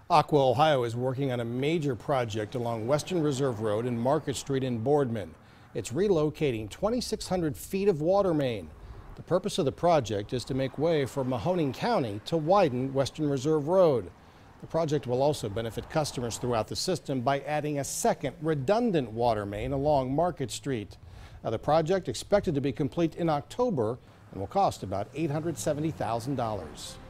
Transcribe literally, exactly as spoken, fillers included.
Aqua Ohio is working on a major project along Western Reserve Road and Market Street in Boardman. It's relocating twenty-six hundred feet of water main. The purpose of the project is to make way for Mahoning County to widen Western Reserve Road. The project will also benefit customers throughout the system by adding a second redundant water main along Market Street. Now, the project expected to be complete in October and will cost about eight hundred seventy thousand dollars.